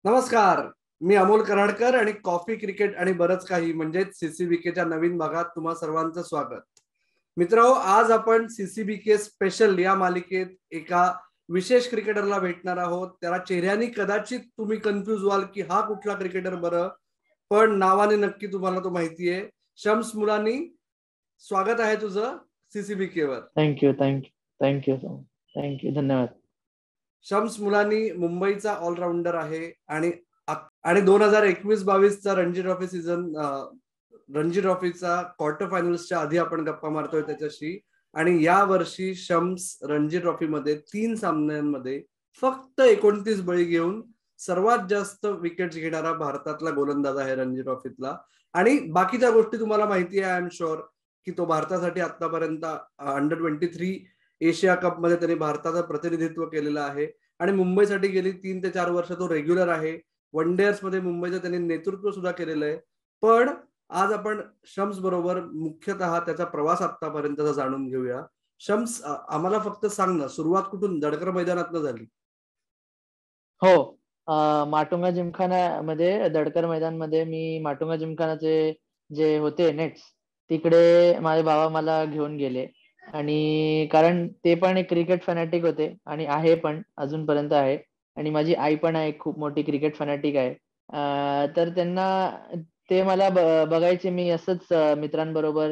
नमस्कार. मी अमोल कराडकर आणि coffee cricket आणि बरंच काही म्हणजेच सीसीबीकेच्या नवीन भागात तुम्हा सर्वांचं स्वागत. मित्रांनो, आज आपण सीसीबीके स्पेशल या मालिकेत एका विशेष क्रिकेटरला भेटणार आहोत. त्याला चेहऱ्याने कदाचित तुम्ही कन्फ्यूज व्हाल की हा कुठला क्रिकेटर बरं, पण नावाने नक्की तुम्हाला तो माहिती आहे. शम्स मुलानी, स्वागत आहे तुझं सीसीबीके वर. थँक्यू धन्यवाद. शम्स मुलानी मुंबईचा ऑलराऊंडर आहे आणि 2021-22 चा रणजी ट्रॉफी सीझन, रणजी ट्रॉफीचा क्वार्टर फायनल्सच्या आधी आपण गप्पा मारतोय त्याच्याशी. आणि या वर्षी शम्स रणजी ट्रॉफी मध्ये 3 सामन्यांमध्ये फक्त 29 बळी घेऊन सर्वात जास्त विकेट्स घेणारा भारतातला गोलंदाज आहे रणजी ट्रॉफीतला. आणि बाकीच्या गोष्टी तुम्हाला माहिती आहे, आय एम शुअर, की तो भारतासाठी आतापर्यंत अंडर-23 एशिया कप मध्ये त्यांनी भारताचं प्रतिनिधित्व केलेलं आहे आणि मुंबईसाठी गेली 3 ते 4 वर्ष तो रेग्युलर आहे. वन डेअर्स मध्ये मुंबईचं त्यांनी नेतृत्व सुद्धा केलेलं आहे. पण आज आपण शम्स बरोबर मुख्यतः त्याचा प्रवास आतापर्यंतचा जाणून घेऊया. शम्स, आम्हाला फक्त सांग ना, सुरुवात कुठून दडकर मैदानातनं झाली? हो, माटुंगा जिमखान्यामध्ये, दडकर मैदानमध्ये मी माटुंगा जिमखानाचे जे होते नेट्स, तिकडे माझे बाबा मला घेऊन गेले. आणि कारण ते पण एक क्रिकेट फॅनॅटिक होते आणि आहे पण, अजूनपर्यंत आहे. आणि माझी आई पण आहे, खूप मोठी क्रिकेट फॅनॅटिक आहे. तर त्यांना ते मला बघायचे. मी असंच मित्रांबरोबर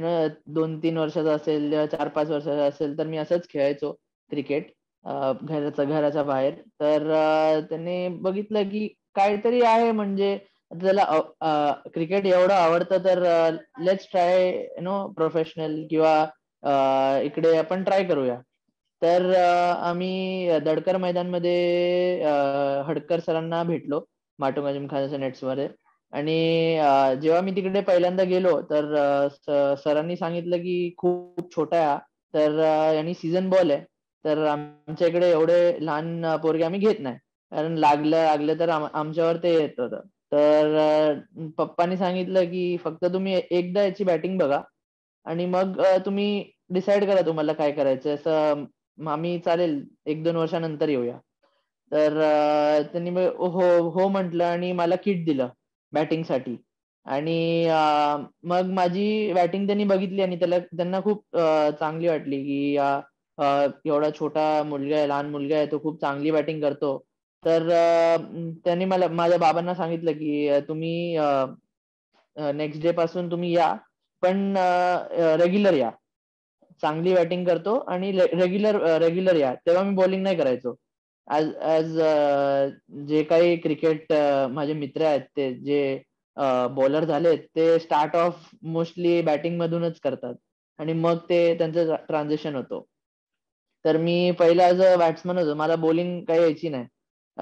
2-3 वर्षाचा असेल, 4-5 वर्षाचा असेल, तर मी असंच खेळायचो क्रिकेट घराच्या बाहेर. तर त्यांनी बघितलं की काहीतरी आहे, म्हणजे त्याला क्रिकेट एवढं आवडतं, तर लेट्स ट्राय प्रोफेशनल किंवा इकडे आपण ट्राय करूया. तर आम्ही दडकर मैदानमध्ये हडकर सरांना भेटलो, माटुंगा जिमखानाच्या नेट्समध्ये. आणि जेव्हा मी तिकडे पहिल्यांदा गेलो, तर सरांनी सांगितलं की खूप छोटा आहे हा, तर यांनी सीझन बॉल आहे, तर आमच्या इकडे एवढे लहान पोरगे आम्ही घेत नाही, कारण लागलं तर आमच्यावर ते येत होतं. तर पप्पांनी सांगितलं की फक्त तुम्ही एकदा याची बॅटिंग बघा आणि मग तुम्ही डिसाईड करा तुम्हाला काय करायचं. असं आम्ही चालेल 1-2 वर्षानंतर येऊया. तर त्यांनी हो म्हटलं आणि मला किट दिलं बॅटिंगसाठी. आणि मग माझी बॅटिंग त्यांनी बघितली आणि त्यांना खूप चांगली वाटली की एवढा छोटा मुलगा आहे, लहान मुलगा आहे, तो खूप चांगली बॅटिंग करतो. तर त्यांनी माझ्या बाबांना सांगितलं की तुम्ही नेक्स्ट डे पासून तुम्ही या, पण रेग्युलर या. चांगली बॅटिंग करतो आणि रेग्युलर या. तेव्हा मी बॉलिंग नाही करायचो. ऍज जे काही क्रिकेट माझे मित्र आहेत, ते जे बॉलर झालेत, ते स्टार्ट ऑफ मोस्टली बॅटिंग मधूनच करतात आणि मग ते त्यांचं ट्रान्झिशन होतो. तर मी पहिला ऍज अ बॅट्समन होतो, मला बॉलिंग काही यायची नाही,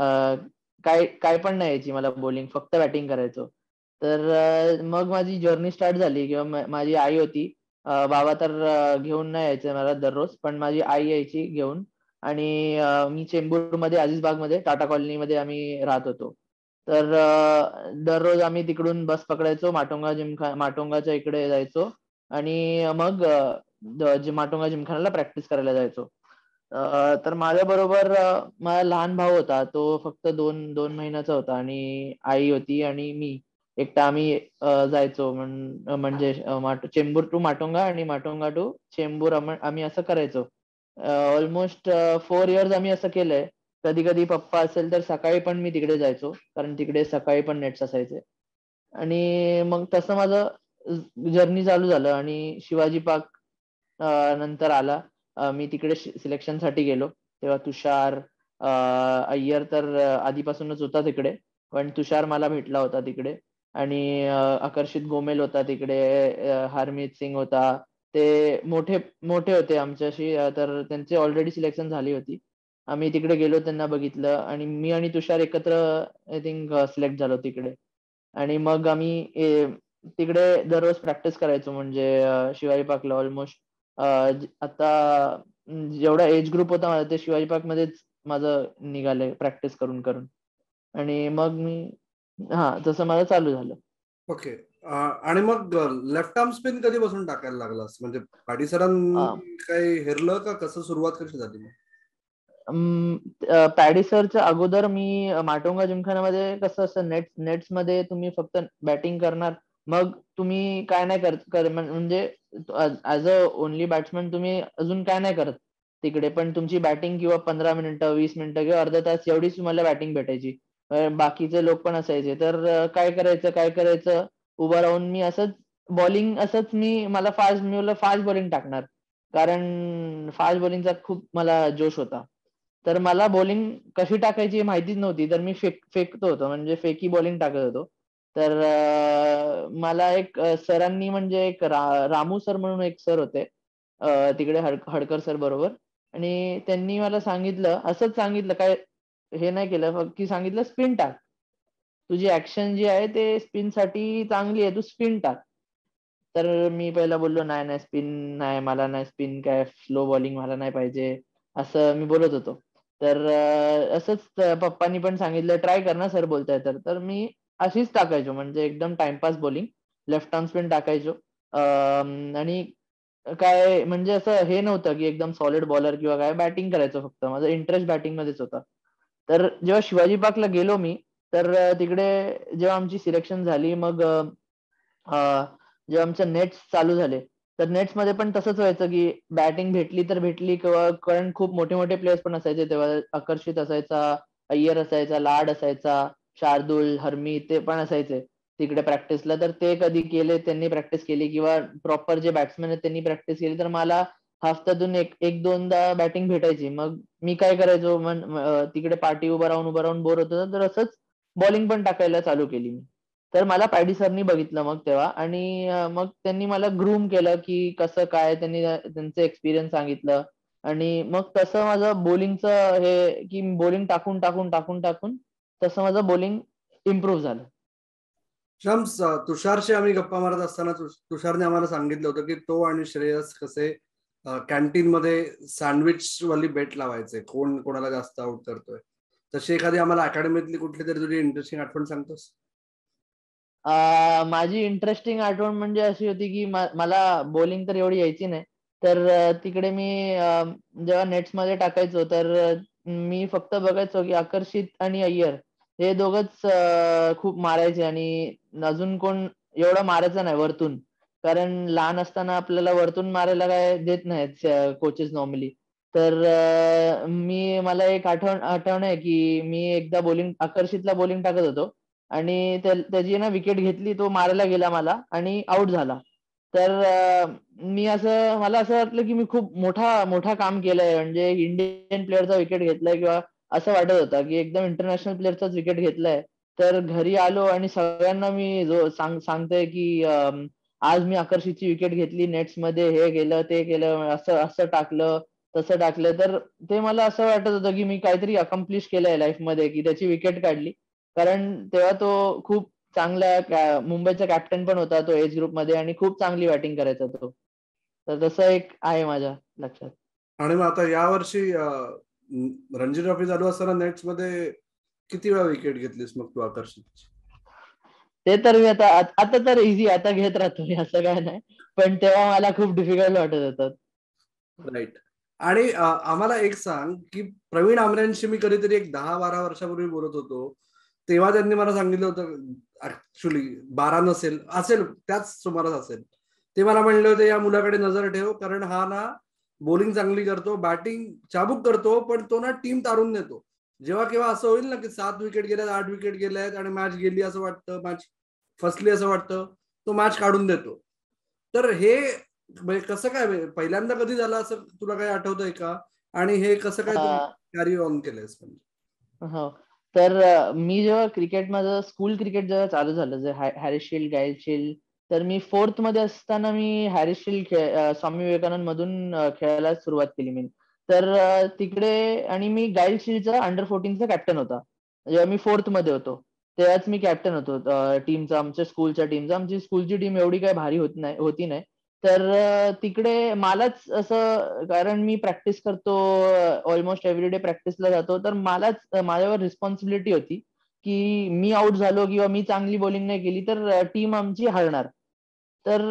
काय पण नाही यायची मला बॉलिंग, फक्त बॅटिंग करायचो. तर मग माझी जर्नी स्टार्ट झाली, किंवा माझी आई होती. बाबा तर घेऊन नाही यायचे मला दररोज, पण माझी आई यायची घेऊन. आणि मी चेंबूरमध्ये, अजीजबागमध्ये, टाटा कॉलनीमध्ये आम्ही राहत होतो. तर दररोज आम्ही तिकडून बस पकडायचो, माटुंगाच्या इकडे जायचो आणि मग माटुंगा जिमखानाला प्रॅक्टिस करायला जायचो. तर माझ्या बरोबर माझा लहान भाऊ होता, तो फक्त 2 महिन्याचा होता, आणि आई होती आणि मी एकटा. आम्ही जायचो, म्हणजे चेंबूर टू माटुंगा आणि माटुंगा टू चेंबूर आम्ही असं करायचो. ऑलमोस्ट 4 इयर्स आम्ही असं केलंय. कधी कधी पप्पा असेल तर सकाळी पण मी तिकडे जायचो, कारण तिकडे सकाळी पण नेट्स असायचे. आणि मग तसं माझं जर्नी चालू झालं आणि शिवाजी पार्क नंतर आला. मी तिकडे सिलेक्शनसाठी गेलो, तेव्हा तुषार अय्यर तर आधीपासूनच होता तिकडे, पण तुषार मला भेटला होता तिकडे. आणि आकर्षित गोमेल होता तिकडे, हरमीत सिंग होता. ते मोठे मोठे होते आमच्याशी, तर त्यांची ऑलरेडी सिलेक्शन झाली होती. आम्ही तिकडे गेलो, त्यांना बघितलं, आणि मी आणि तुषार एकत्र आय थिंक सिलेक्ट झालो तिकडे. आणि मग आम्ही तिकडे दररोज प्रॅक्टिस करायचो, म्हणजे शिवाजी पार्कला. ऑलमोस्ट आता जेवढा एज ग्रुप होता माझा, ते शिवाजी पार्क मध्येच माझं निघालंय प्रॅक्टिस करून करून. आणि मग मी तसं माझं चालू झालं. ओके. आणि मग लेफ्ट आर्म स्पिन कधीपासून टाकायला लागलास? म्हणजे पाडी सरांनी काही हेरलं का? कसं सुरुवात कशी झाली? पॅडी सरच्या अगोदर मी माटुंगा जिमखान्यामध्ये कसं असतं, नेट्स मध्ये तुम्ही फक्त बॅटिंग करणार, मग तुम्ही काय नाही म्हणजे ऍज अ ओनली बॅट्समन तुम्ही अजून काय नाही करत तिकडे, पण तुमची बॅटिंग किंवा 15 मिनिटं 20 मिनिटं किंवा अर्धा तास एवढीच तुम्हाला बॅटिंग भेटायची. बाकीचे लोक पण असायचे, तर काय करायचं उभं राहून मी असंच बॉलिंग, असंच मला फास्ट बॉलिंग टाकणार, कारण फास्ट बॉलिंगचा खूप मला जोश होता. तर मला बॉलिंग कशी टाकायची हे माहितीच नव्हती, तर मी फेकतो होतो, म्हणजे फेकी बॉलिंग टाकत होतो. तर मला एक सरांनी, म्हणजे एक रामू सर म्हणून एक सर होते तिकडे, हडकर सर बरोबर, आणि त्यांनी मला सांगितलं, असंच सांगितलं, काय हे नाही केलं, फक्त की सांगितलं स्पिन टाक, तुझी ऍक्शन जी आहे ते स्पिन साठी चांगली आहे, तू स्पिन टाक. तर मी पहिला बोललो, नाही नाही स्पिन नाही, मला नाही स्पिन, काय स्लो बॉलिंग मला नाही पाहिजे, असं मी बोलत होतो. तर असंच पप्पांनी पण सांगितलं, ट्राय कर ना, सर बोलताय तर मी अशीच टाकायचो, म्हणजे एकदम timepass bowling, left arm spin टाकायचो. आणि काय म्हणजे असं हे नव्हतं की एकदम सॉलिड बॉलर किंवा काय, बॅटिंग करायचं फक्त, माझा इंटरेस्ट बॅटिंग मध्येच होता. तर जेव्हा शिवाजी पार्कला गेलो मी, तर तिकडे जेव्हा आमची सिलेक्शन झाली, मग जेव्हा आमचे नेट्स चालू झाले, तर नेट्स मध्ये पण तसंच व्हायचं की बॅटिंग भेटली तर भेटली, किंवा कारण खूप मोठे मोठे प्लेयर्स पण असायचे तेव्हा, आकर्षित असायचा, अय्यर असायचा, लाड असायचा, शार्दुल, हरमी, ते पण असायचे तिकडे प्रॅक्टिसला. तर ते कधी केले, त्यांनी प्रॅक्टिस केली, किंवा प्रॉपर जे बॅट्समॅन आहेत त्यांनी प्रॅक्टिस केली, तर मला हफ्त्यातून एक दोनदा बॅटिंग भेटायची. मग मी काय करायचो, तिकडे पाठी उभं राहून बोर होत होतं, तर असंच बॉलिंग पण टाकायला चालू केली मी. तर मला पॅडी सरनी बघितलं मग तेव्हा, आणि मग त्यांनी मला ग्रूम केलं की कसं काय, त्यांनी त्यांचं एक्सपिरियन्स सांगितलं, आणि मग तसं माझं बॉलिंगचं हे, की बॉलिंग टाकून तसं माझं बॉलिंग इम्प्रूव्ह झालं. शम्स, तुषारशी आम्ही गप्पा मारत असताना तुषारने आम्हाला सांगितलं होतं की तो आणि श्रेयस कसे कॅन्टीन मध्ये सँडविच वाली बेट लावायचे, कोण कोणाला जास्त आउट करतोय. तशी एखादी आम्हाला अकॅडमीतली कुठली तरी तुझी इंटरेस्टिंग आठवण सांगतोस? माझी इंटरेस्टिंग आठवण म्हणजे अशी होती की मला बॉलिंग तर एवढी यायची नाही, तर तिकडे मी जेव्हा नेट्समध्ये टाकायचो, तर मी फक्त बघायचो की आकर्षित आणि अय्यर हे दोघंच खूप मारायचे, आणि अजून कोण एवढं मारायचं नाही वरतून, कारण लहान असताना आपल्याला वरतून मारायला काय देत नाहीत कोचेस नॉर्मली. तर मला एक आठवण आहे की मी एकदा आकर्षितला बॉलिंग टाकत होतो, आणि त्याची ना विकेट घेतली, तो मारायला गेला मला आणि आउट झाला. तर मला असं वाटलं की मी खूप मोठा मोठा काम केलंय, म्हणजे इंडियन प्लेअरचा विकेट घेतलाय, किंवा असं वाटत होतं की एकदम इंटरनॅशनल प्लेअरचाच विकेट घेतलाय. तर घरी आलो आणि सगळ्यांना मी सांगतोय की आज मी आकर्षितची विकेट घेतली नेट्समध्ये, हे केलं ते केलं, असं असं टाकलं, तसं टाकलं. तर ते मला असं वाटत होतं की मी काहीतरी अकम्प्लिश केलंय लाईफमध्ये, की त्याची विकेट काढली. कारण तेव्हा तो खूप चांगला मुंबईचा कॅप्टन पण होता तो एज ग्रुपमध्ये, आणि खूप चांगली बॅटिंग करायचा तो. तर तसं एक आहे माझ्या लक्षात. आणि मग आता यावर्षी रणजी ट्रॉफी चालू असताना नेट्स मध्ये किती वेळा विकेट घेतलीस मग तू आकर्षित? ते तर मी आता तर इझी, आता घेत राहतो मी, असं काय नाही, पण तेव्हा मला खूप डिफिकल्ट वाटत होतं. राईट. आणि आम्हाला एक सांग की प्रवीण आमऱ्यांशी मी कधीतरी एक 10-12 वर्षापूर्वी बोलत होतो, तेव्हा त्यांनी मला सांगितलं होतं, ऍक्च्युली 12 नसेल, असेल त्याच सुमारास असेल, ते मला म्हणले होते या मुलाकडे नजर ठेव, कारण हा ना बॉलिंग चांगली करतो, बॅटिंग चाबूक करतो, पण तो ना टीम तारून नेतो. जेव्हा केव्हा असं होईल ना की 7 विकेट गेल्यात, 8 विकेट गेल्यात आणि मॅच गेली असं वाटतं, मॅच फसली असं वाटतं, तो मॅच काढून देतो. तर हे म्हणजे कसं काय, पहिल्यांदा कधी झालं असं तुला काही आठवतंय का? आणि हे कसं काय तू अं, कॅरी ऑन केलंयस म्हणजे? हो. तर मी जेव्हा माझं स्कूल क्रिकेट जेव्हा चालू झालं, जे हॅरिस शील्ड, गाईल शील्ड, तर मी फोर्थ मध्ये असताना मी हॅरिस शील्ड स्वामी विवेकानंद मधून खेळायला सुरुवात केली मी. तर तिकडे, आणि मी गाईल शील्डचा अंडर 14चा कॅप्टन होता जेव्हा मी फोर्थ मध्ये होतो. तेव्हाच मी कॅप्टन होतो टीमचा, आमच्या स्कूलच्या टीमचा. आमची स्कूलची टीम एवढी काही भारी होती नाही. तर तिकडे मलाच असं, कारण मी प्रॅक्टिस करतो, ऑलमोस्ट एव्हरीडे प्रॅक्टिसला जातो, तर मलाच माझ्यावर रिस्पॉन्सिबिलिटी होती की मी आउट झालो किंवा मी चांगली बॉलिंग नाही केली तर टीम आमची हारणार. तर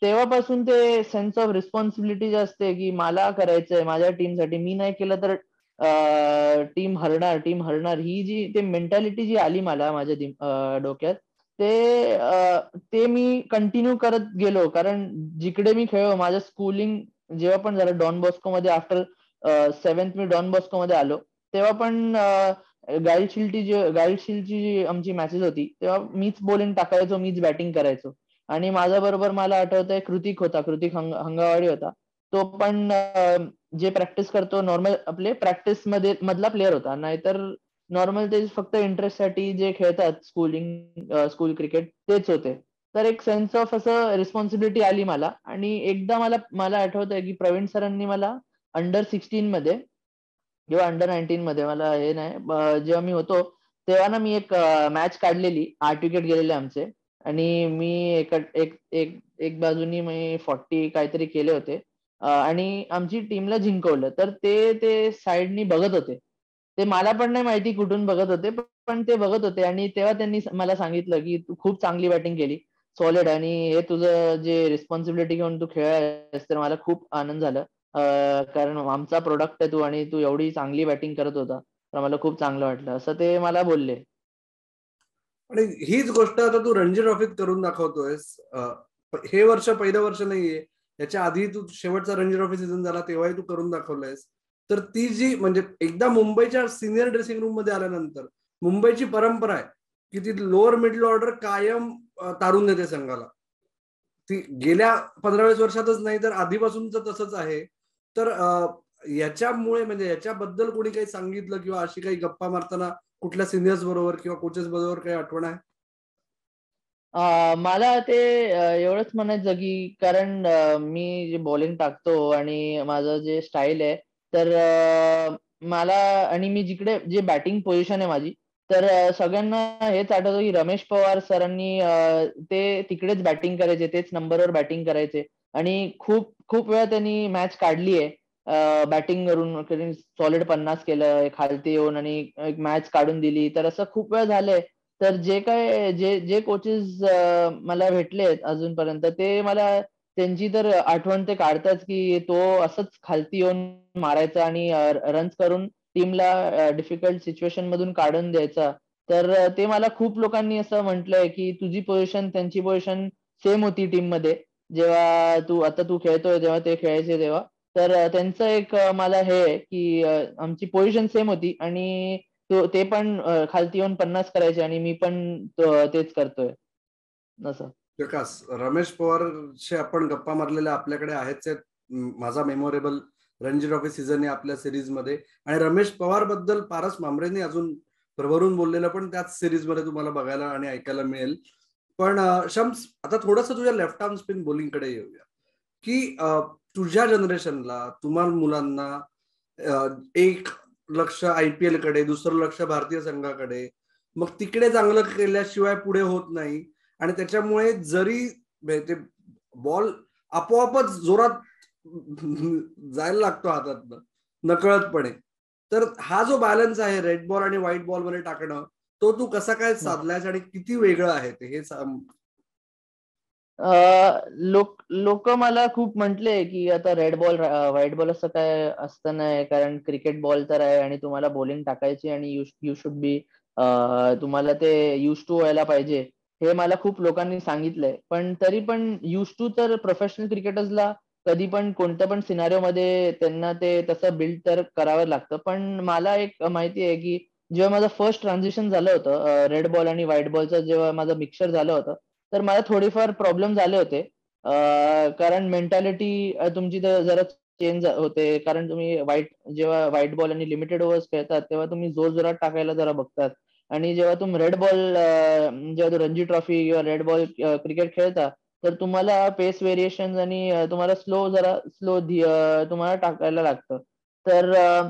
तेव्हापासून ते सेन्स ऑफ रिस्पॉन्सिबिलिटी जे असते की मला करायचंय माझ्या टीमसाठी, मी नाही केलं तर टीम हरणार ही जी ते मेंटॅलिटी जी आली मला माझ्या डोक्यात, ते मी कंटिन्यू करत गेलो. कारण जिकडे मी खेळलो माझं स्कूलिंग जेव्हा पण झालं डॉन बॉस्कोमध्ये आफ्टर 7th मी डॉन बॉस्कोमध्ये आलो. तेव्हा पण गाईडशिल्डची जी आमची मॅचेस होती, तेव्हा मीच बॉलिंग टाकायचो, मीच बॅटिंग करायचो. आणि माझ्याबरोबर मला आठवतंय कृतिक हंगावाडी होता. तो पण जे प्रॅक्टिस करतो नॉर्मल आपले प्रॅक्टिस मध्ये मधला प्लेअर होता. नाहीतर नॉर्मल ते फक्त इंटरेस्टसाठी जे खेळतात स्कूल क्रिकेट तेच होते. तर एक सेन्स ऑफ असं रिस्पॉन्सिबिलिटी आली मला. आणि एकदा मला आठवतंय की प्रवीण सरांनी मला अंडर 16 मध्ये किंवा अंडर 19 मध्ये मला हे नाही जेव्हा मी होतो तेव्हा ना मी एक मॅच काढलेली 8 विकेट गेलेले आमचे. आणि मी एक बाजूनी मी 40 काहीतरी केले होते. आणि आमची टीमला जिंकवलं. तर ते साईडनी बघत होते. ते मला पण नाही माहिती कुठून बघत होते, पण ते बघत होते. आणि तेव्हा त्यांनी मला सांगितलं की तू खूप चांगली बॅटिंग केली, सॉलिड, आणि हे तुझं जे रिस्पॉन्सिबिलिटी घेऊन तू खेळायस तर मला खूप आनंद झाला. कारण आमचा प्रोडक्ट आहे तू, आणि तू एवढी चांगली बॅटिंग करत होता, तर मला खूप चांगलं वाटलं, असं ते मला बोलले. आणि हीच गोष्ट आता तू रणजी ट्रॉफीत करून दाखवतोयस. हे वर्ष पहिलं वर्ष नाहीये, याच्या आधी तू शेवटचा रणजी ट्रॉफी सीझन झाला तेव्हाही तू करून दाखवलंयस. तर ती जी म्हणजे एकदा मुंबईच्या सिनियर ड्रेसिंग रूम मध्ये आल्यानंतर मुंबईची परंपरा आहे की ती लोअर मिडल ऑर्डर कायम तारून देते संघाला. ती गेल्या 15-20 वर्षातच नाही तर आधीपासूनच तसंच आहे. तर याच्यामुळे म्हणजे याच्याबद्दल कोणी काही सांगितलं किंवा अशी काही गप्पा मारताना कुठल्या सिनियर्स बरोबर किंवा कोचेस बरोबर काही आठवण आहे? मला ते एवढंच म्हणायचं की कारण मी जे बॉलिंग टाकतो आणि माझं जे स्टाईल आहे, तर मला आणि मी जिकडे जे बॅटिंग पोझिशन आहे माझी, तर सगळ्यांना हेच आठवतं की रमेश पवार सरांनी ते तिकडेच बॅटिंग करायचे, तेच नंबरवर बॅटिंग करायचे. आणि खूप खूप वेळा त्यांनी मॅच काढली आहे बॅटिंग करून सॉलिड 50 केलं, एक खालती येऊन आणि एक मॅच काढून दिली. तर असं खूप वेळा झालंय. तर जे कोचेस मला भेटलेत अजूनपर्यंत, ते मला त्यांची तर आठवण ते काढतात की तो असंच खालती येऊन मारायचा आणि रन्स करून टीमला डिफिकल्ट सिच्युएशन मधून काढून द्यायचा. तर ते मला खूप लोकांनी असं म्हटलंय की तुझी पोझिशन त्यांची पोझिशन सेम होती टीममध्ये. जेव्हा तू खेळतोय जेव्हा ते खेळायचे तेव्हा. तर त्यांचं एक मला हे आहे की आमची पोझिशन सेम होती, आणि ते पण खालती येऊन 50 करायचे, आणि मी पण तेच करतोय असं. विकास, रमेश पवारशी आपण गप्पा मारलेल्या आपल्याकडे आहेच आहेत. माझा मेमोरेबल रणजी ट्रॉफी सीझन आहे आपल्या सिरीज मध्ये. आणि रमेश पवार बद्दल पारस मांबरेंनी अजून भरभरून बोललेलं पण त्याच सिरीज मध्ये तुम्हाला बघायला आणि ऐकायला मिळेल. पण शम्स, आता थोडस तुझ्या लेफ्ट आर्म स्पिन बॉलिंग कडे येऊया. की तुझ्या जनरेशनला तुम्हाला मुलांना 1 लक्ष IPL कडे, दुसरं लक्ष भारतीय संघाकडे, मग तिकडे चांगलं केल्याशिवाय पुढे होत नाही. आणि त्याच्यामुळे जरी ते बॉल आपोआपच जोरात जायला लागतो हातात नकळतपणे. तर हा जो बॅलन्स आहे रेड बॉल आणि व्हाईट बॉल मध्ये टाकणं, तो तू कसा काय साधलायस आणि किती वेगळं आहे ते हे सांग. लोक मला खूप म्हटले की आता रेड बॉल व्हाईट बॉल असं काय असतं नाही, कारण क्रिकेट बॉल तर आहे आणि तुम्हाला बॉलिंग टाकायची, आणि यू शुड बी तुम्हाला ते यूज टू व्हायला पाहिजे. हे मला खूप लोकांनी सांगितलंय. पण तरी पण यूज टू तर प्रोफेशनल क्रिकेटर्सला कधी पण कोणत्या पण सिनारिओ मध्ये त्यांना ते तसं बिल्ड तर करावं लागतं. पण मला एक माहिती आहे की जेव्हा माझं फर्स्ट ट्रान्झिशन झालं होतं रेड बॉल आणि व्हाईट बॉलचं, जेव्हा माझं मिक्सचर झालं होतं, तर मला थोडेफार प्रॉब्लेम झाले होते. कारण मेंटॅलिटी तुमची तर जरा चेंज होते. कारण तुम्ही जेव्हा व्हाईट बॉल आणि लिमिटेड ओव्हर्स खेळतात तेव्हा तुम्ही जोरात टाकायला जरा बघतात. आणि जेव्हा तुम्ही रेड बॉल जेव्हा रणजी ट्रॉफी किंवा रेड बॉल क्रिकेट खेळता, तर तुम्हाला पेस व्हेरिएशन आणि तुम्हाला स्लो तुम्हाला टाकायला लागतं. तर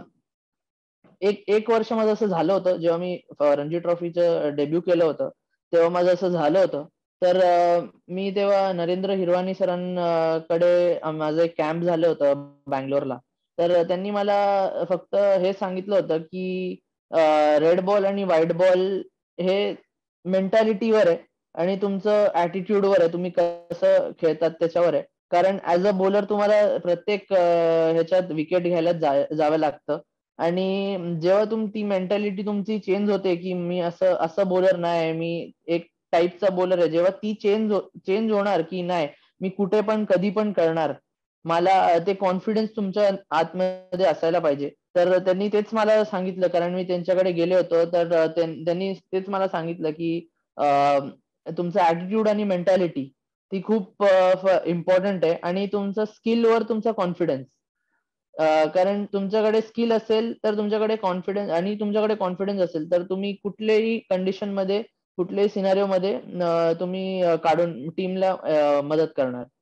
एक वर्ष माझं असं झालं होतं जेव्हा मी रणजी ट्रॉफीचं डेब्यू केलं होतं, तेव्हा माझं असं झालं होतं. तर मी तेव्हा नरेंद्र हिरवानी सरांकडे माझं एक कॅम्प झालं होतं बँगलोरला. तर त्यांनी मला फक्त हे सांगितलं होतं की रेड बॉल आणि व्हाईट बॉल हे मेंटॅलिटीवर आहे आणि तुमचं ऍटिट्यूडवर आहे, तुम्ही कसं खेळतात त्याच्यावर आहे. कारण ऍज अ बॉलर तुम्हाला प्रत्येक ह्याच्यात विकेट घ्यायला जावं लागतं. आणि जेव्हा ती मेंटॅलिटी तुमची चेंज होते, की मी असं असं बॉलर नाही, मी एक टाइपचा बॉलर आहे. जेव्हा ती चेंज होणार, की नाही मी कुठे पण कधी पण करणार. मला ते कॉन्फिडन्स तुमच्या आतमध्ये असायला पाहिजे. तर त्यांनी तेच मला सांगितलं, कारण मी त्यांच्याकडे गेले होतो. तर त्यांनी तेच मला सांगितलं, की तुमचा ॲटिट्यूड आणि मेंटॅलिटी ती खूप इम्पोर्टंट आहे आणि तुमचं स्किलवर तुमचा कॉन्फिडन्स. कारण तुमच्याकडे स्किल असेल, तर तुमच्याकडे कॉन्फिडन्स आणि तुमच्याकडे कॉन्फिडन्स असेल, तर तुम्ही कुठल्याही कंडिशनमध्ये, कुठल्याही सिनारिओमध्ये तुम्ही काढून टीमला मदत करणार.